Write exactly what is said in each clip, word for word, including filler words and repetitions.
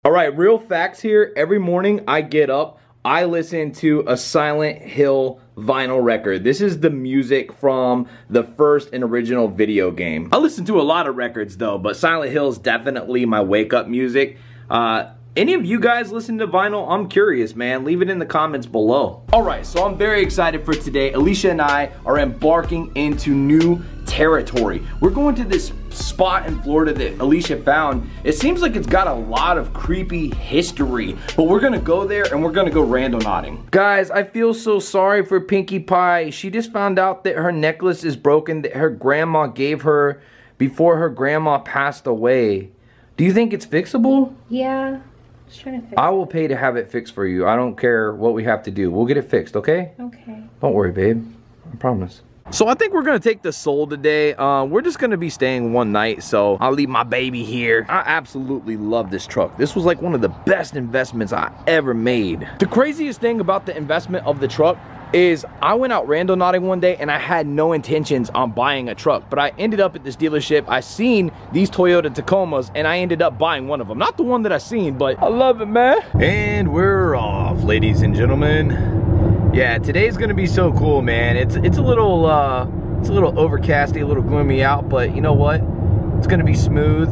All right, real facts here. Every morning I get up, I listen to a Silent Hill vinyl record. This is the music from the first and original video game. I listen to a lot of records though, but Silent Hill is definitely my wake up music. Uh, Any of you guys listen to vinyl? I'm curious, man. Leave it in the comments below. All right, so I'm very excited for today. Alicia and I are embarking into new territory. We're going to this spot in Florida that Alicia found. It seems like it's got a lot of creepy history, but we're gonna go there and we're gonna go randonauting. Guys, I feel so sorry for Pinkie Pie. She just found out that her necklace is broken that her grandma gave her before her grandma passed away. Do you think it's fixable? Yeah. Just trying to fix I will pay to have it fixed for you. I don't care what we have to do. We'll get it fixed, okay? Okay. Don't worry, babe. I promise. So I think we're gonna take the Soul today. Uh, we're just gonna be staying one night, so I'll leave my baby here. I absolutely love this truck. This was like one of the best investments I ever made. The craziest thing about the investment of the truck is I went out randonauting one day and I had no intentions on buying a truck, but I ended up at this dealership. I seen these Toyota Tacomas and I ended up buying one of them. Not the one that I seen, but I love it, man. And we're off, ladies and gentlemen. Yeah, today's gonna be so cool, man. It's it's a little uh, it's a little overcasty, a little gloomy out, but you know what? It's gonna be smooth.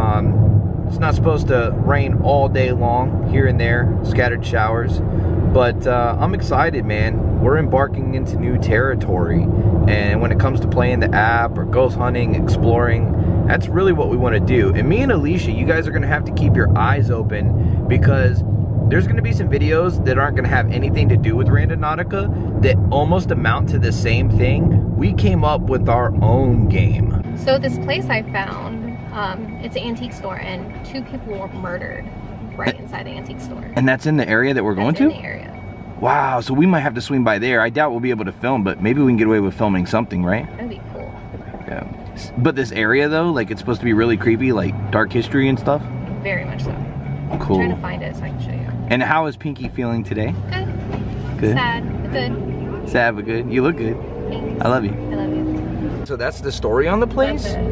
Um, it's not supposed to rain all day long. Here and there, scattered showers. But uh, I'm excited, man. We're embarking into new territory. And when it comes to playing the app or ghost hunting, exploring, that's really what we want to do. And me and Alicia, you guys are going to have to keep your eyes open because there's going to be some videos that aren't going to have anything to do with Randonautica that almost amount to the same thing. We came up with our own game. So this place I found, um, it's an antique store and two people were murdered right inside the antique store. And that's in the area that we're that's going in to? the area. Wow, so we might have to swing by there. I doubt we'll be able to film, but maybe we can get away with filming something, right? That'd be cool. Yeah. But this area though, like it's supposed to be really creepy, like dark history and stuff? Very much so. Cool. I'm trying to find it so I can show you. And how is Pinkie feeling today? Good. Good. Sad, but good. Sad but good. You look good. Thanks. I love you. I love you. So that's the story on the place? That's it.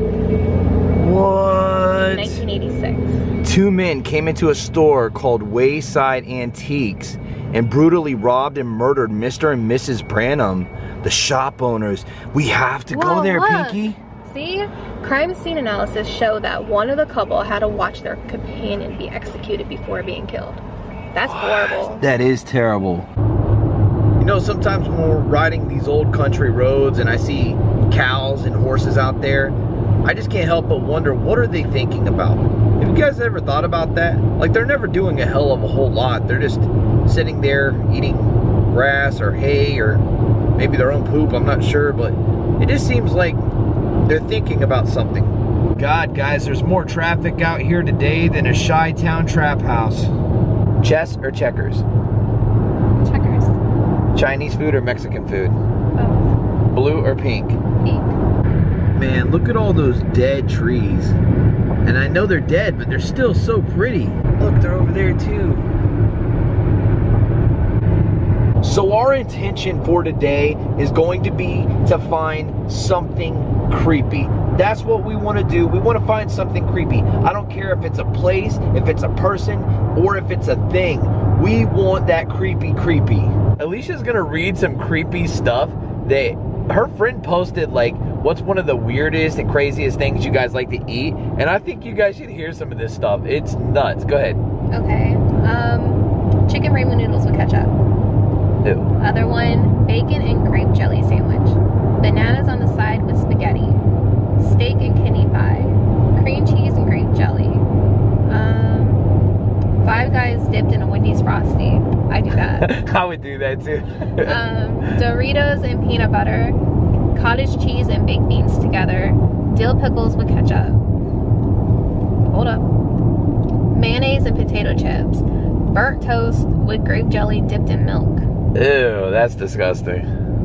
What? nineteen eighty-six. Two men came into a store called Wayside Antiques and brutally robbed and murdered Mister and Missus Branham, the shop owners. We have to Whoa, go there, look. Pinkie. See? Crime scene analysis show that one of the couple had to watch their companion be executed before being killed. That's horrible. That is terrible. You know, sometimes when we're riding these old country roads and I see cows and horses out there, I just can't help but wonder, what are they thinking about? Have you guys ever thought about that? Like, they're never doing a hell of a whole lot. They're just sitting there eating grass or hay or maybe their own poop, I'm not sure, but it just seems like they're thinking about something. God, guys, there's more traffic out here today than a Chi-Town trap house. Chess or checkers? Checkers. Chinese food or Mexican food? Oh. Blue or pink? Pink. Man, look at all those dead trees. And I know they're dead, but they're still so pretty. Look, they're over there too. So our intention for today is going to be to find something creepy. That's what we want to do. We want to find something creepy. I don't care if it's a place, if it's a person, or if it's a thing. We want that creepy creepy. Alicia's gonna read some creepy stuff that her friend posted, like, what's one of the weirdest and craziest things you guys like to eat? And I think you guys should hear some of this stuff. It's nuts. Go ahead. Okay. Um, chicken ramen noodles with ketchup. Ew. Other one, bacon and grape jelly sandwich. Bananas on the side with spaghetti. Steak and kidney pie. Cream cheese and grape jelly. Um, Five Guys dipped in a Wendy's Frosty. I do that. I would do that too. um, Doritos and peanut butter. Cottage cheese and baked beans together. Dill pickles with ketchup. Hold up. Mayonnaise and potato chips. Burnt toast with grape jelly dipped in milk. Ew, that's disgusting.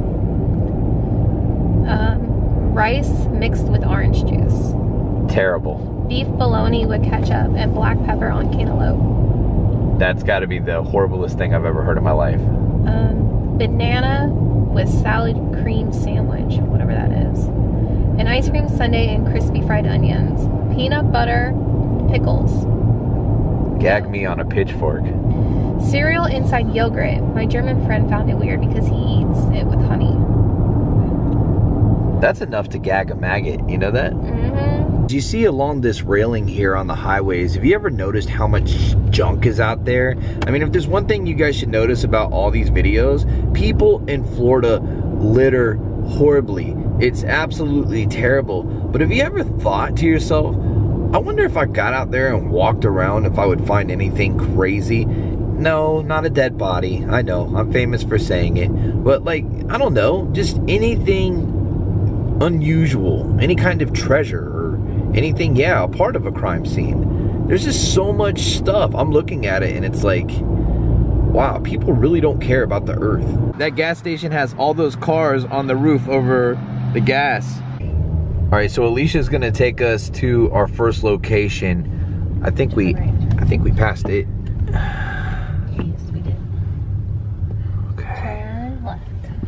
Um, rice mixed with orange juice. Terrible. Beef bologna with ketchup and black pepper on cantaloupe. That's got to be the horriblest thing I've ever heard in my life. Um, banana with salad cream sandwich, whatever that is. An ice cream sundae and crispy fried onions. Peanut butter, pickles. Gag me on a pitchfork. Cereal inside yogurt. My German friend found it weird because he eats it with honey. That's enough to gag a maggot, you know that? Mm-hmm. Do you see along this railing here on the highways, have you ever noticed how much junk is out there? I mean, if there's one thing you guys should notice about all these videos, people in Florida litter horribly. It's absolutely terrible. But have you ever thought to yourself, I wonder if I got out there and walked around if I would find anything crazy? No, not a dead body. I know, I'm famous for saying it. But like, I don't know, just anything unusual, any kind of treasure or anything, yeah, a part of a crime scene. There's just so much stuff. I'm looking at it and it's like, wow, people really don't care about the earth. That gas station has all those cars on the roof over the gas. All right, so Alicia's gonna take us to our first location. I think we, I think we passed it. Yes, we did. Okay. Turn left.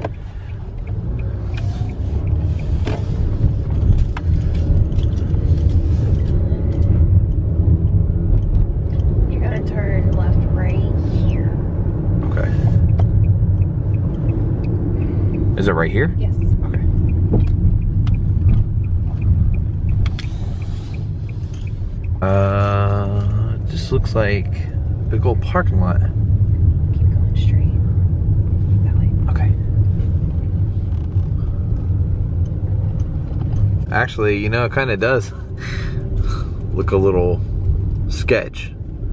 You're gonna turn left right here. Okay. Is it right here? Yes. Okay. Uh, this looks like a big old parking lot. Keep going straight. That way. Okay. Actually, you know, it kind of does look a little sketch.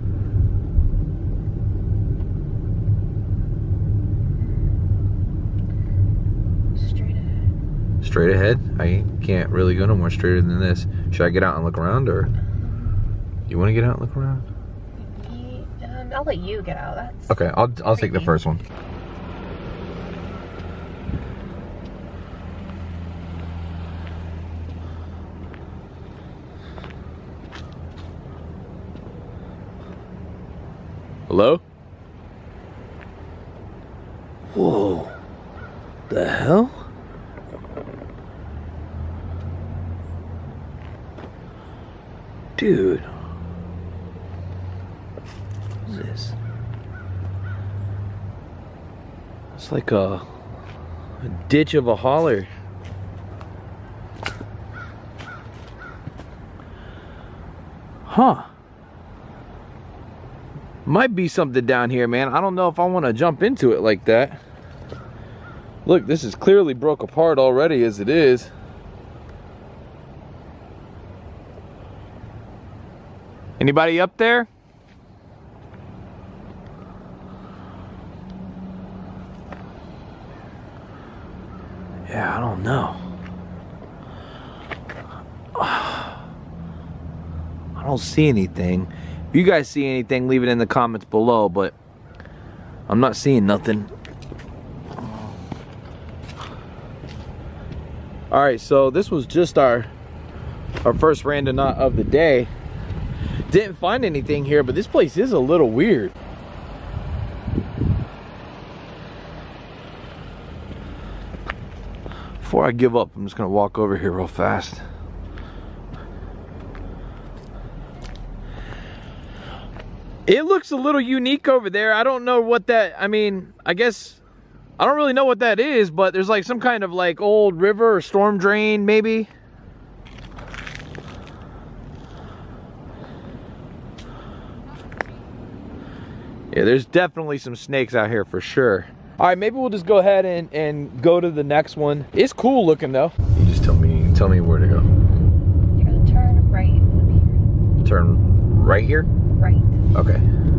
Straight ahead. Straight ahead? I can't really go no more straighter than this. Should I get out and look around, or you want to get out and look around? Yeah, um, I'll let you get out. That's Okay, I'll I'll take the creepy. first one. Hello? Whoa. The hell? Dude. What is this? It's like a, a ditch of a holler. Huh. Might be something down here, man. I don't know if I want to jump into it like that. Look, this is clearly broke apart already as it is. Anybody up there? Yeah, I don't know. I don't see anything. If you guys see anything, leave it in the comments below, but I'm not seeing nothing. All right, so this was just our our first randonaut of the day. Didn't find anything here, but this place is a little weird. Before I give up, I'm just gonna walk over here real fast. It looks a little unique over there. I don't know what that, I mean, I guess, I don't really know what that is, but there's like some kind of like old river or storm drain, maybe. Yeah, there's definitely some snakes out here for sure. All right, maybe we'll just go ahead and, and go to the next one. It's cool looking though. You just tell me, tell me where to go. You're gonna turn right up here. Turn right here? Right. Okay.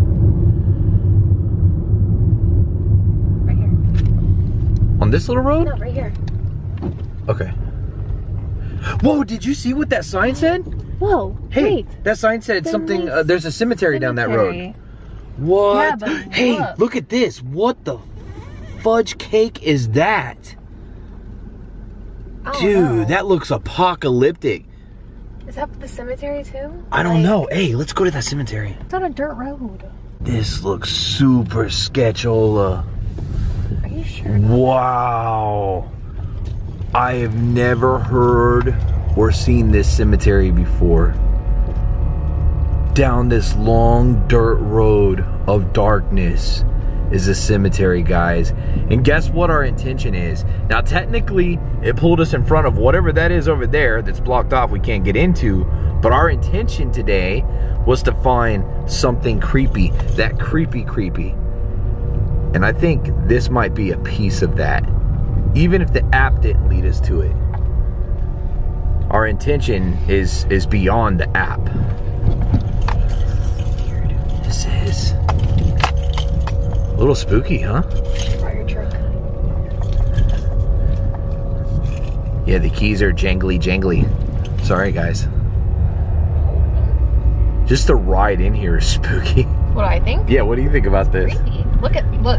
Right here. On this little road? No, right here. Okay. Whoa, did you see what that sign said? Whoa, Hey, wait. that sign said There's something, a uh, there's a cemetery, down that road. cemetery. What? Yeah, but hey, look. look at this. What the fudge cake is that? Oh, Dude, wow. that looks apocalyptic. Is that the cemetery too? I don't Like, know. Hey, let's go to that cemetery. It's on a dirt road. This looks super sketchola. Are you sure? Wow. I have never heard or seen this cemetery before. down this long dirt road of darkness is a cemetery, guys. And guess what our intention is? Now, technically, it pulled us in front of whatever that is over there that's blocked off we can't get into. But our intention today was to find something creepy. That creepy creepy. And I think this might be a piece of that. Even if the app didn't lead us to it. Our intention is, is beyond the app. This is a little spooky, huh? Fire truck. Yeah, the keys are jangly jangly. Sorry, guys. Just the ride in here is spooky. What do I think? Yeah, what do you think about this? Creepy. Look at, look.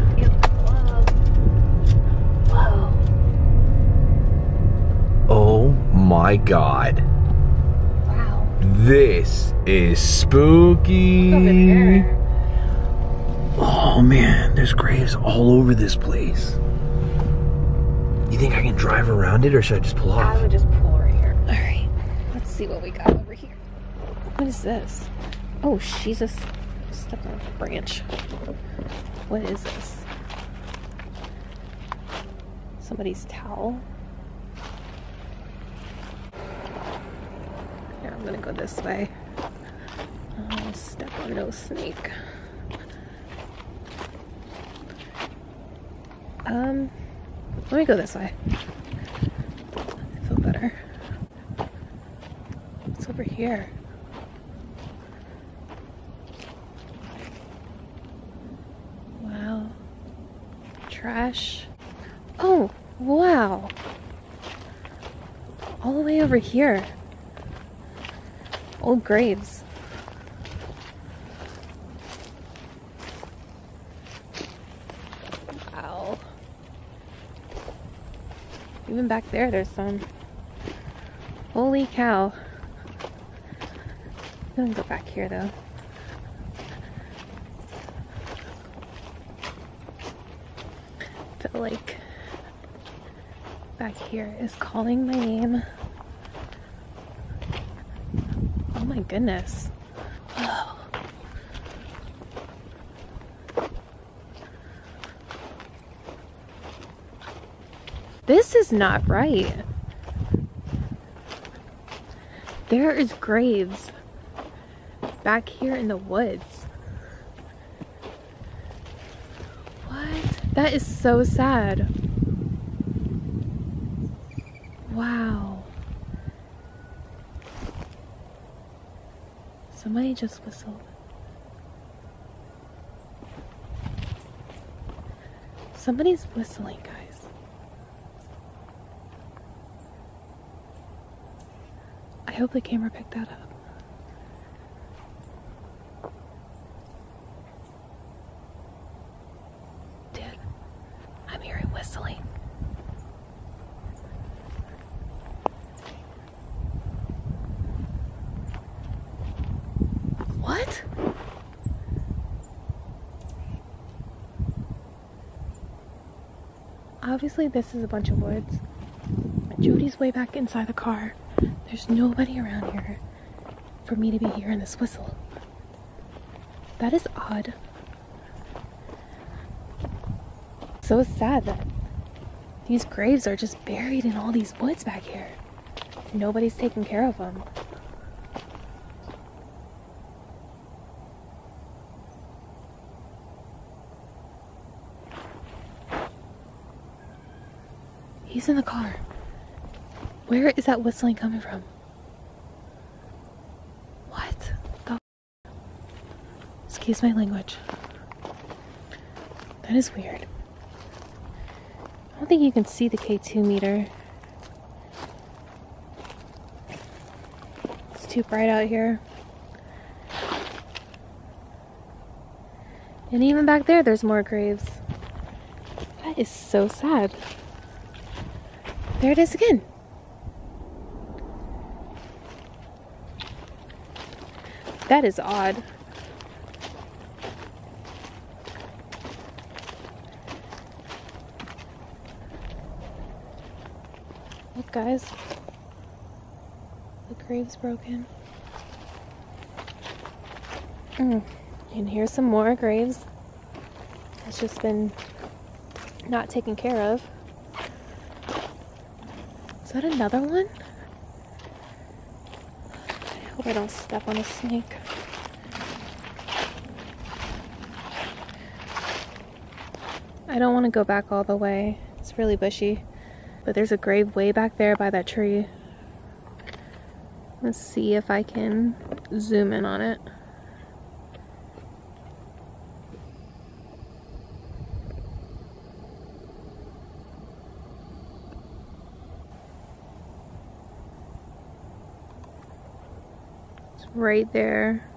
Whoa. Whoa. Oh my God. Wow. This is spooky. Look over there. Oh man, there's graves all over this place. You think I can drive around it or should I just pull off? I would just pull right here. All right, let's see what we got over here. What is this? Oh, Jesus. Step on a branch. What is this? Somebody's towel? Here, I'm gonna go this way. Oh, step on no snake. Um, let me go this way. I feel better. What's over here? Wow. Trash. Oh, wow. All the way over here. Old graves. Wow. Even back there, there's some. Holy cow. I'm gonna go back here though. I feel like back here is calling my name. Oh my goodness. Oh. This is not right. There is graves back here in the woods. What? That is so sad. Wow. Somebody just whistled. Somebody's whistling, guys. I hope the camera picked that up. Dude, I'm hearing whistling. What? Obviously this is a bunch of woods. Jody's way back inside the car. There's nobody around here for me to be hearing this whistle. That is odd. So sad that these graves are just buried in all these woods back here. Nobody's taking care of them. He's in the car. Where is that whistling coming from? What the f? Excuse my language. That is weird. I don't think you can see the K two meter. It's too bright out here. And even back there, there's more graves. That is so sad. There it is again. That is odd. Look, guys. The grave's broken. Mm. And here's some more graves. It's just been not taken care of. Is that another one? I hope I don't step on a snake. I don't want to go back all the way. It's really bushy. But there's a grave way back there by that tree. Let's see if I can zoom in on it. Right there.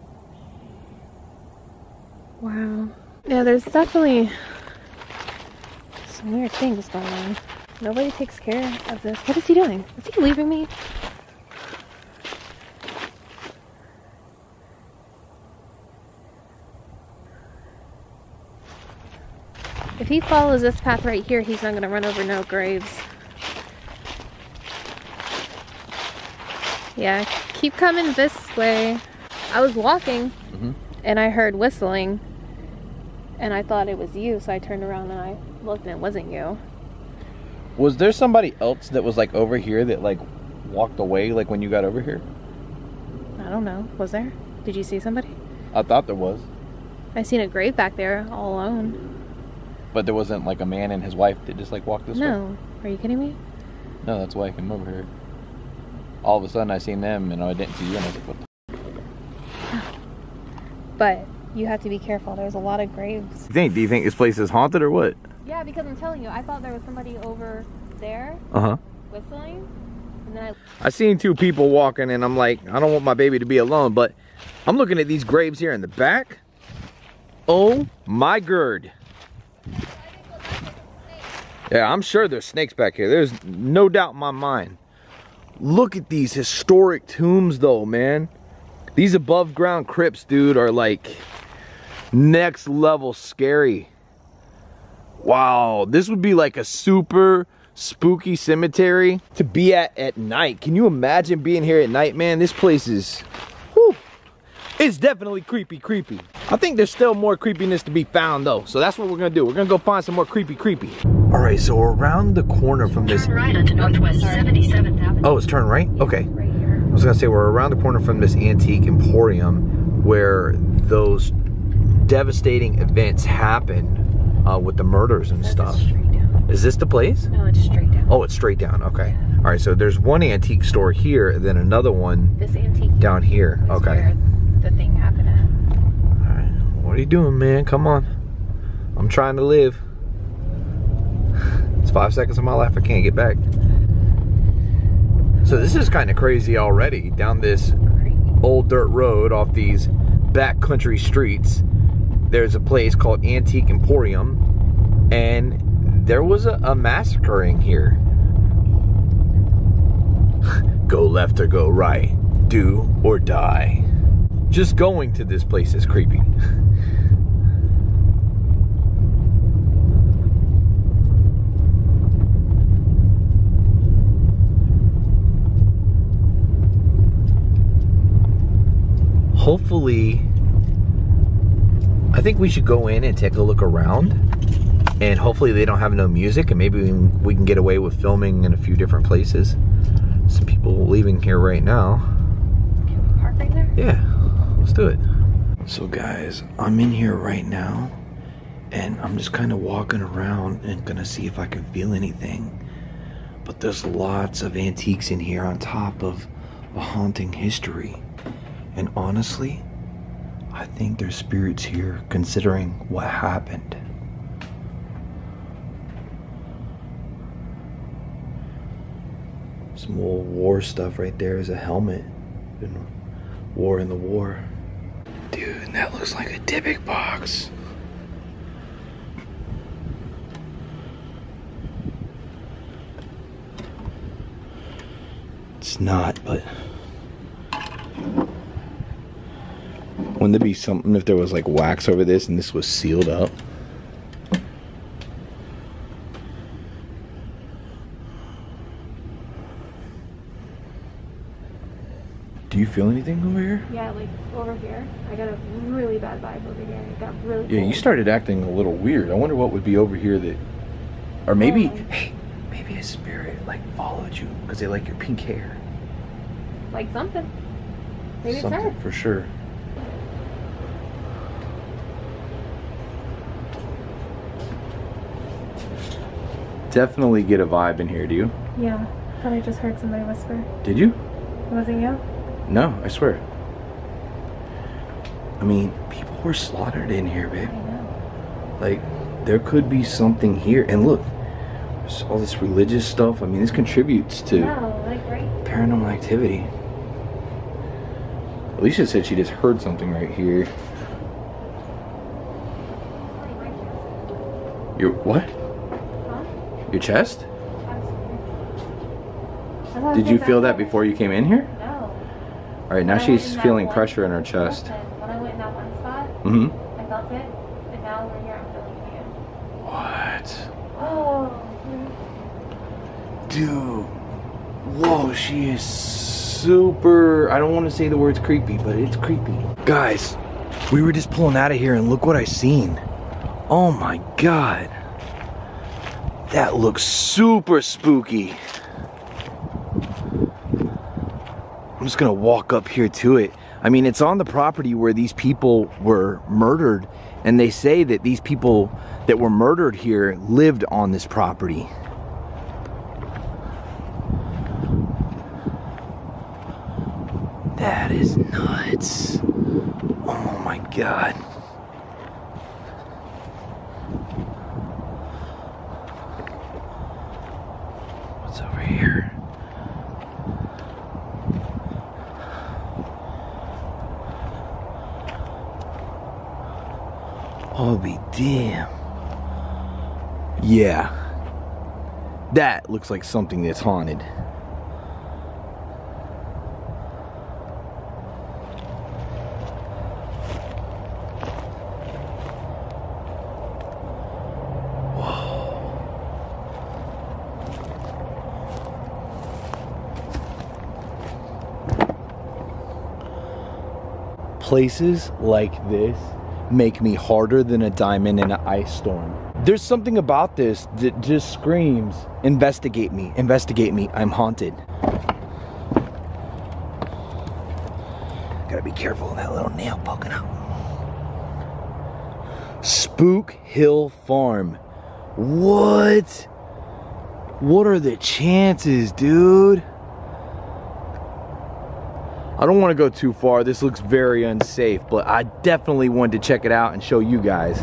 Wow. Yeah, there's definitely some weird things going on. Nobody takes care of this. What is he doing? Is he leaving me? If he follows this path right here, he's not gonna run over no graves. Yeah, keep coming this way. I was walking mm-hmm. and I heard whistling and I thought it was you, so I turned around and I looked and it wasn't you. Was there somebody else that was like over here that like walked away like when you got over here? I don't know. Was there? Did you see somebody? I thought there was. I seen a grave back there all alone. But there wasn't like a man and his wife that just like walked this no. way? No. Are you kidding me? No, that's why I came over here. All of a sudden I seen them and I didn't see you and I was like, what the f? But you have to be careful. There's a lot of graves. You think? Do you think this place is haunted or what? Yeah, because I'm telling you, I thought there was somebody over there uh-huh. whistling. And then I... I seen two people walking and I'm like, I don't want my baby to be alone, but I'm looking at these graves here in the back. Oh my gird. Yeah, I'm sure there's snakes back here. There's no doubt in my mind. Look at these historic tombs though, man. These above ground crypts, dude, are like next level scary. Wow, this would be like a super spooky cemetery to be at at night. Can you imagine being here at night, man? This place is, whew, it's definitely creepy, creepy. I think there's still more creepiness to be found though. So that's what we're gonna do. We're gonna go find some more creepy, creepy. All right, so we're around the corner from this. Turn right onto Northwest seventy-seventh Avenue. Oh, it's turn right? Okay. Right here. I was gonna say we're around the corner from this antique emporium where those devastating events happen uh, with the murders and stuff. Is this the place? No, it's straight down. Oh, it's straight down. Okay. Yeah. All right. So there's one antique store here, and then another one. This antique down here. is okay. Where the thing happened at. All right. What are you doing, man? Come on. I'm trying to live. It's five seconds of my life I can't get back. So this is kind of crazy already. Down this old dirt road off these backcountry streets, there's a place called Antique Emporium, and there was a, a massacring here. Go left or go right, do or die. Just going to this place is creepy. Hopefully, I think we should go in and take a look around, and hopefully they don't have no music, and maybe we can get away with filming in a few different places. Some people leaving here right now. Can we park right there? Yeah, let's do it. So guys, I'm in here right now, and I'm just kind of walking around and gonna see if I can feel anything. But there's lots of antiques in here on top of a haunting history. And honestly, I think there's spirits here considering what happened. Some old war stuff right there is a helmet. Been war in the war. Dude, that looks like a Dybbuk box. It's not, but wouldn't there be something if there was like wax over this and this was sealed up? Do you feel anything over here? Yeah, like over here. I got a really bad vibe over here. It got really Yeah, cold. you started acting a little weird. I wonder what would be over here that, or maybe, Oh. hey, maybe a spirit like followed you because they like your pink hair. Like something. Maybe Something it's her. for sure. Definitely get a vibe in here, do you? Yeah. I thought I just heard somebody whisper. Did you? Was it you? No, I swear. I mean, people were slaughtered in here, babe. I know. Like, there could be something here. And look, there's all this religious stuff. I mean, this contributes to No, like right. paranormal activity. Alicia said she just heard something right here. Your what? Huh? Your chest? I thought Did it you was feel back that there. before you came in here? No. All right, now When I went she's in that feeling one- pressure in her chest. Listen, when I went in that one spot, Mm-hmm. I felt it, and now over here I'm feeling it again. What? Oh. Dude. Whoa, she is super, I don't want to say the words creepy, but it's creepy. Guys, we were just pulling out of here and look what I seen. Oh my God. That looks super spooky. I'm just gonna walk up here to it. I mean, it's on the property where these people were murdered, and they say that these people that were murdered here lived on this property. That is nuts. Oh my God. What's over here? I'll be damn. Yeah. That looks like something that's haunted. Places like this make me harder than a diamond in an ice storm. There's something about this that just screams, investigate me, investigate me, I'm haunted. Gotta be careful of that little nail poking out. Spook Hill Farm. What? What are the chances, dude? I don't want to go too far. This looks very unsafe, but I definitely wanted to check it out and show you guys.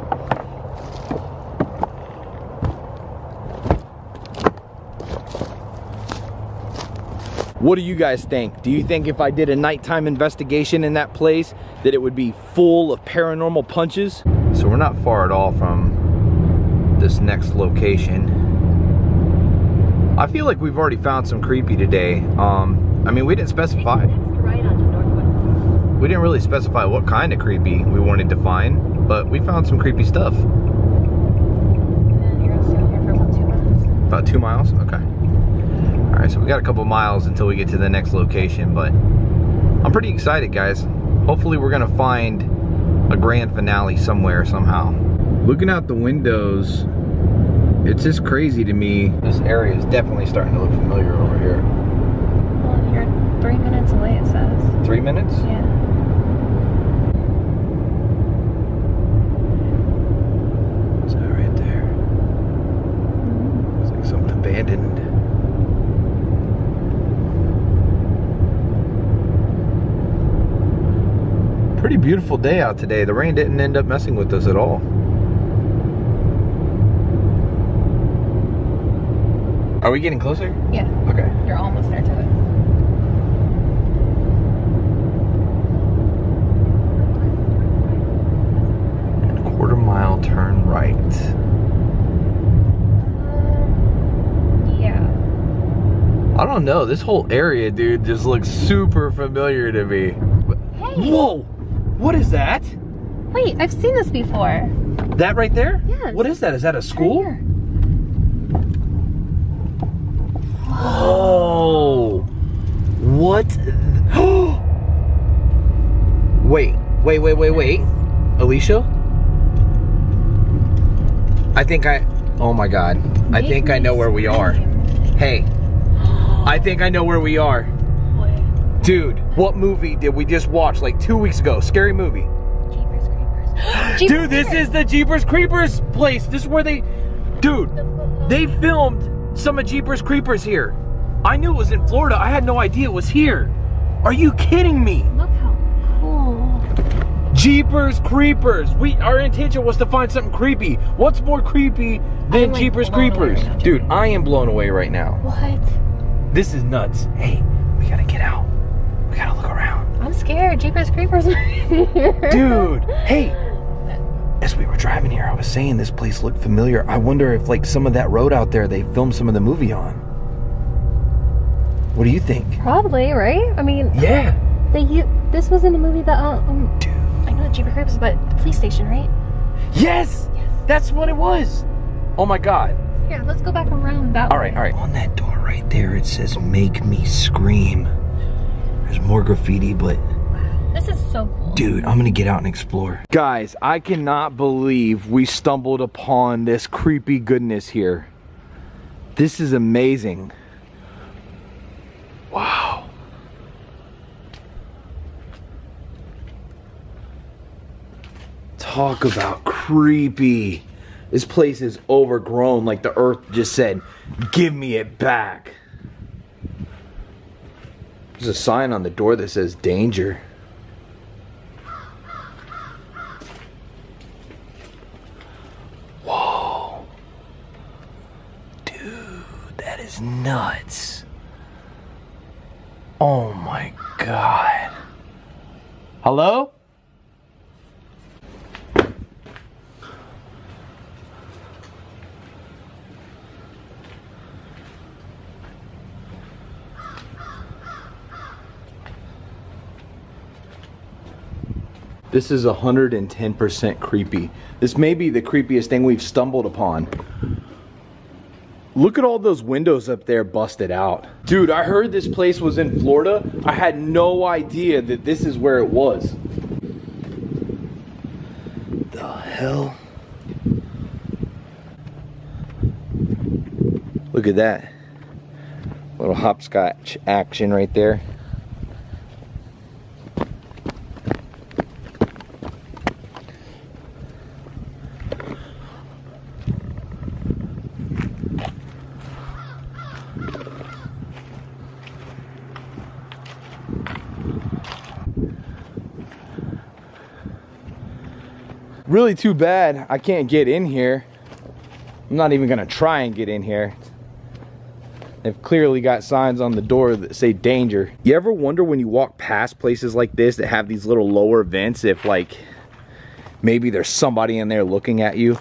What do you guys think? Do you think if I did a nighttime investigation in that place that it would be full of paranormal punches? So we're not far at all from this next location. I feel like we've already found some creepy today. Um, I mean, we didn't specify. Right onto Northwest. We didn't really specify what kind of creepy we wanted to find, but we found some creepy stuff. And you're gonna stay out here for about two minutes. About two miles? Okay. All right, so we got a couple miles until we get to the next location, but I'm pretty excited, guys. Hopefully we're gonna find a grand finale somewhere, somehow. Looking out the windows, it's just crazy to me. This area is definitely starting to look familiar over here. Well, you're three minutes away, it says. Three minutes? Yeah. What's that right there? It's like something abandoned. Pretty beautiful day out today. The rain didn't end up messing with us at all. Are we getting closer? Yeah. Okay. You're almost there to it. And a quarter mile turn right. Um, yeah. I don't know. This whole area, dude, just looks super familiar to me. Hey! Whoa! What is that? Wait, I've seen this before. That right there? Yes. What is that? Is that a school? Right here. Oh! What? Wait, wait, wait, wait, wait. Alicia? I think I, oh my God. I think I know where we are. Hey, I think I know where we are. What? Dude, what movie did we just watch like two weeks ago? Scary movie. Jeepers Creepers. Jeepers Dude, this is the Jeepers Creepers place. This is where they, dude, they filmed some of Jeepers Creepers here. I knew it was in Florida. I had no idea it was here. Are you kidding me? Look how cool. Jeepers Creepers. We, our intention was to find something creepy. What's more creepy than like Jeepers blown away Creepers? right now. Dude, I am blown away right now. What? This is nuts. Hey, we gotta get out. We gotta look around. I'm scared. Jeepers Creepers. Dude, hey. As we were driving here, I was saying this place looked familiar. I wonder if like some of that road out there they filmed some of the movie on. What do you think? Probably, right? I mean, Yeah. they u- this was in the movie that um, Dude. I know Jeepers Creepers, but the police station, right? Yes. Yes. That's what it was. Oh my God. Here, let's go back around that All way. right, all right. On that door right there, it says "Make me scream." There's more graffiti, but This is so cool. dude, I'm gonna get out and explore. Guys, I cannot believe we stumbled upon this creepy goodness here. This is amazing. Wow. Talk about creepy. This place is overgrown, like the earth just said, give me it back. There's a sign on the door that says danger. Whoa. Dude, that is nuts. Oh my God. Hello? This is one hundred ten percent creepy. This may be the creepiest thing we've stumbled upon. Look at all those windows up there busted out. Dude, I heard this place was in Florida. I had no idea that this is where it was. The hell? Look at that. Little hopscotch action right there. Really too bad I can't get in here. I'm not even gonna try and get in here. They've clearly got signs on the door that say danger. You ever wonder when you walk past places like this that have these little lower vents if like maybe there's somebody in there looking at you?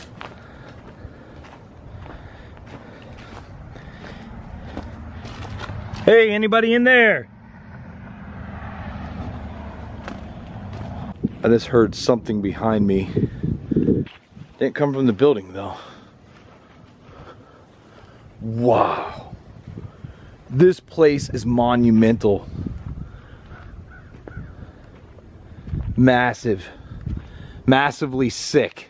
Hey, anybody in there? I just heard something behind me. Didn't come from the building though. Wow. This place is monumental. Massive. Massively sick.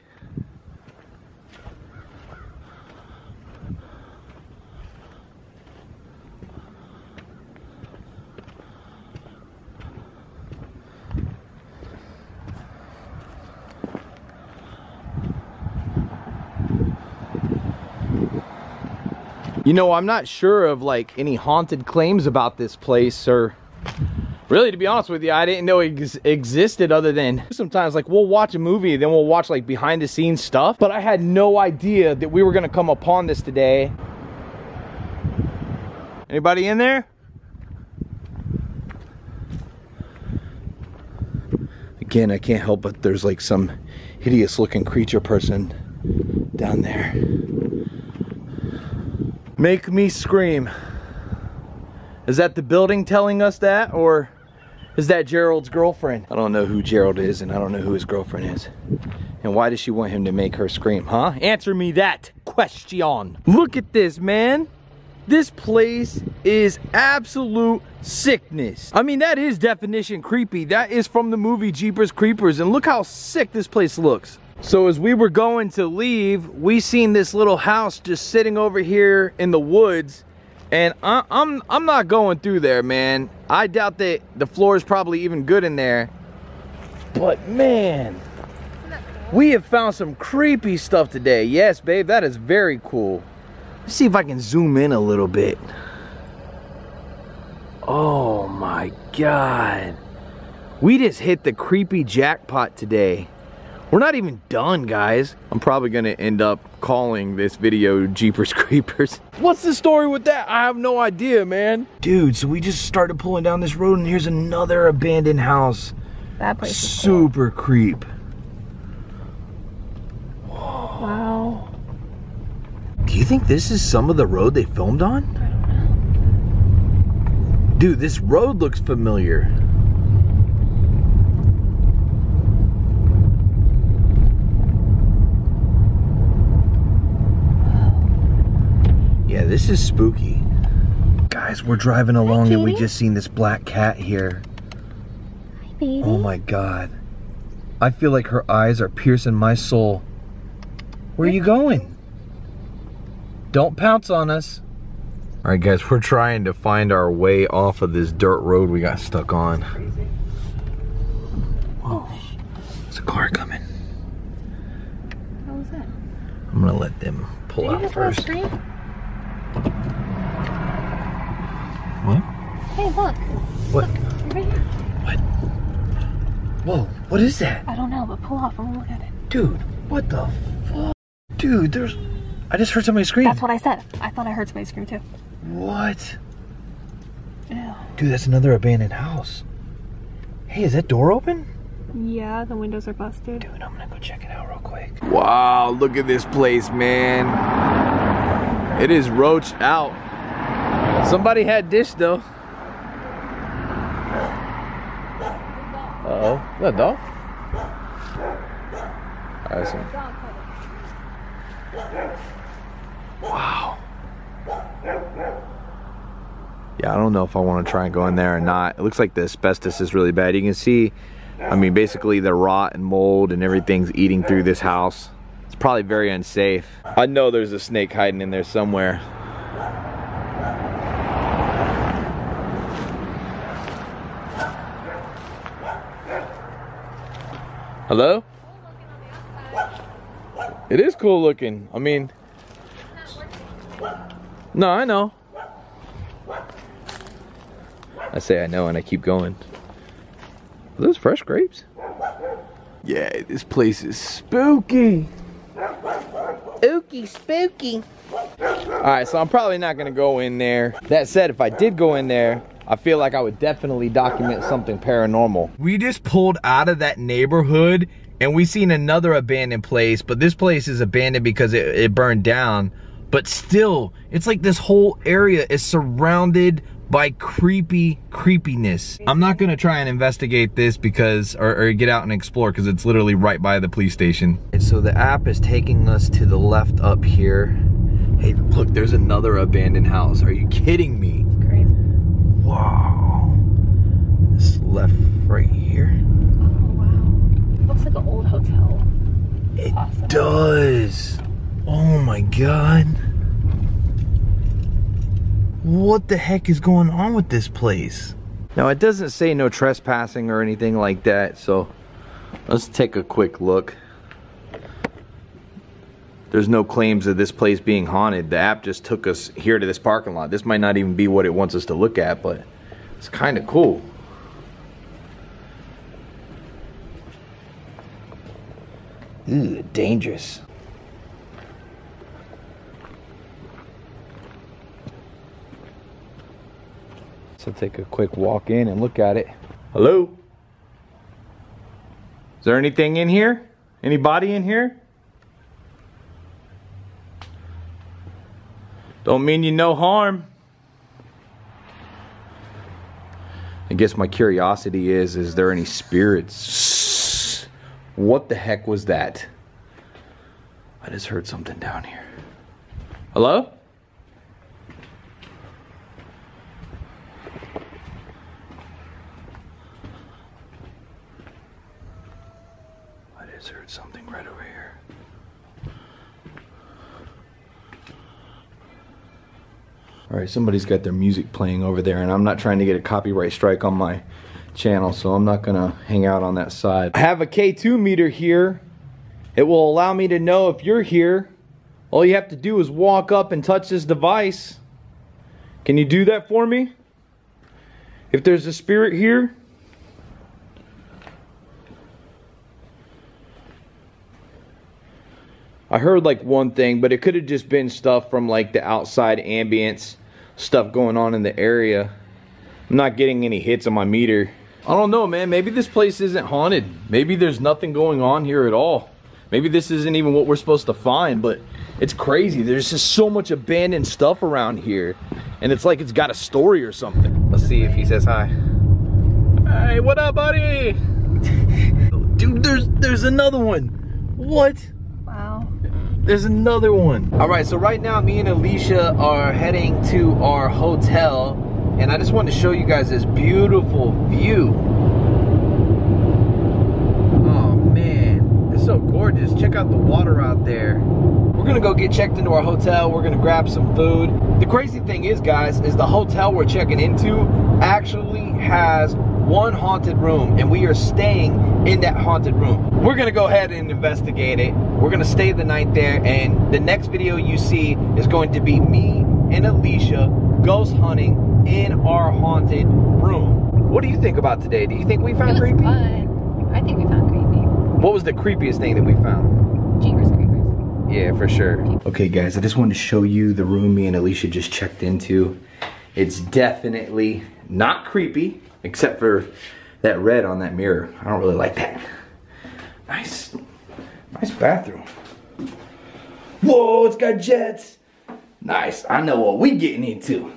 You know, I'm not sure of like any haunted claims about this place, or really, to be honest with you, I didn't know it ex existed other than sometimes like we'll watch a movie, then we'll watch like behind the scenes stuff, but I had no idea that we were gonna come upon this today. Anybody in there? Again, I can't help but there's like some hideous looking creature person down there. Make me scream. Is that the building telling us that, or is that Gerald's girlfriend? I don't know who Gerald is, and I don't know who his girlfriend is. And why does she want him to make her scream, huh? Answer me that question. Look at this, man. This place is absolute sickness. I mean, that is definition creepy. That is from the movie Jeepers Creepers, and look how sick this place looks. So as we were going to leave, we seen this little house just sitting over here in the woods, and I, I'm I'm not going through there, man. I doubt that the floor is probably even good in there. But man, we have found some creepy stuff today. Yes, babe, that is very cool. Let's see if I can zoom in a little bit. Oh my God. We just hit the creepy jackpot today. We're not even done, guys. I'm probably gonna end up calling this video Jeepers Creepers. What's the story with that? I have no idea, man. Dude, so we just started pulling down this road and here's another abandoned house. That place is super cool. Creep. Wow. Do you think this is some of the road they filmed on? I don't know. Dude, this road looks familiar. Yeah, this is spooky. Guys, we're driving along and we just seen this black cat here. Hi, baby. Oh my God. I feel like her eyes are piercing my soul. Where are you going? Don't pounce on us. All right, guys, we're trying to find our way off of this dirt road we got stuck on. Oh, there's a car coming. How was that? I'm gonna let them pull Did you out just first. scream? What? Hey, look. What? Look, right here. What? Whoa, what is that? I don't know, but pull off and look at it. Dude, what the fuck? Dude, there's... I just heard somebody scream. That's what I said. I thought I heard somebody scream too. What? Ew. Dude, that's another abandoned house. Hey, is that door open? Yeah, the windows are busted. Dude, I'm gonna go check it out real quick. Wow, look at this place, man. It is roached out. Somebody had dish though. Uh-oh. Is that a dog? Alright, so. Wow. Yeah, I don't know if I want to try and go in there or not. It looks like the asbestos is really bad. You can see, I mean, basically the rot and mold and everything's eating through this house. It's probably very unsafe. I know there's a snake hiding in there somewhere. Hello? It is cool looking. I mean, no, I know. I say I know and I keep going. Are those fresh grapes? Yeah, this place is spooky. Spooky, spooky. Alright, so I'm probably not gonna go in there. That said, if I did go in there, I feel like I would definitely document something paranormal. We just pulled out of that neighborhood and we seen another abandoned place, but this place is abandoned because it, it burned down. But still, it's like this whole area is surrounded by creepy creepiness. I'm not gonna try and investigate this because, or, or get out and explore because it's literally right by the police station. And so the app is taking us to the left up here. Hey, look, there's another abandoned house. Are you kidding me? It's crazy. Wow. This left right here. Oh, wow. Looks like an old hotel. It Awesome. does. Oh my God. What the heck is going on with this place? Now it doesn't say no trespassing or anything like that, so let's take a quick look. There's no claims of this place being haunted. The app just took us here to this parking lot. This might not even be what it wants us to look at, but it's kind of cool. Ooh, dangerous. So take a quick walk in and look at it. Hello? Is there anything in here? Anybody in here? Don't mean you no harm. I guess my curiosity is, is there any spirits? What the heck was that? I just heard something down here. Hello? here. All right, somebody's got their music playing over there, and I'm not trying to get a copyright strike on my channel, so I'm not gonna hang out on that side. I have a K two meter here. It will allow me to know if you're here. All you have to do is walk up and touch this device. Can you do that for me? If there's a spirit here? I heard like one thing, but it could have just been stuff from like the outside ambience stuff going on in the area. I'm not getting any hits on my meter. I don't know, man. Maybe this place isn't haunted. Maybe there's nothing going on here at all. Maybe this isn't even what we're supposed to find, but it's crazy. There's just so much abandoned stuff around here. And it's like it's got a story or something. Let's see if he says hi. Hey, what up, buddy? Dude, there's there's another one. What? Wow. There's another one. All right, so right now me and Alicia are heading to our hotel, and I just wanted to show you guys this beautiful view. Oh man, it's so gorgeous. Check out the water out there. We're gonna go get checked into our hotel. We're gonna grab some food. The crazy thing is, guys, is the hotel we're checking into actually has one haunted room, and we are staying in that haunted room. We're gonna go ahead and investigate it. We're gonna stay the night there, and the next video you see is going to be me and Alicia ghost hunting in our haunted room. What do you think about today? Do you think we found It was creepy? fun. I think we found creepy. What was the creepiest thing that we found? Jeepers creepers. Yeah, for sure. Okay guys, I just wanted to show you the room me and Alicia just checked into. It's definitely not creepy, except for that red on that mirror. I don't really like that. Nice, nice bathroom. Whoa, it's got jets. Nice, I know what we getting into.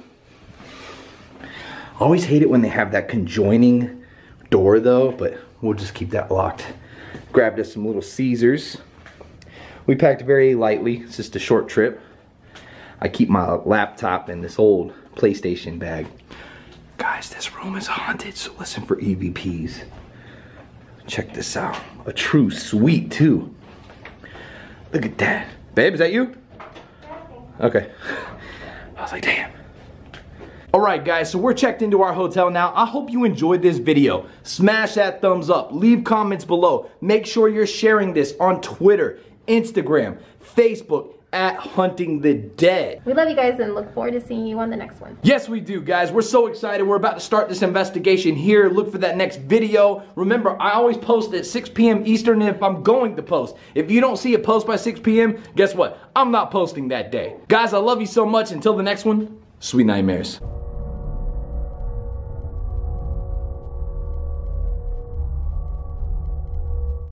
Always hate it when they have that conjoining door though, but we'll just keep that locked. Grabbed us some little Caesars. We packed very lightly, it's just a short trip. I keep my laptop in this old PlayStation bag. Guys, this room is haunted, so listen for E V Ps. Check this out. A true suite, too. Look at that. Babe, is that you? Okay. I was like, damn. Alright guys, so we're checked into our hotel now. I hope you enjoyed this video. Smash that thumbs up. Leave comments below. Make sure you're sharing this on Twitter, Instagram, Facebook, at Hunting the Dead. We love you guys and look forward to seeing you on the next one. Yes, we do, guys. We're so excited. We're about to start this investigation here. Look for that next video. Remember, I always post at six P M Eastern if I'm going to post. If you don't see a post by six P M, guess what? I'm not posting that day. Guys, I love you so much. Until the next one, sweet nightmares.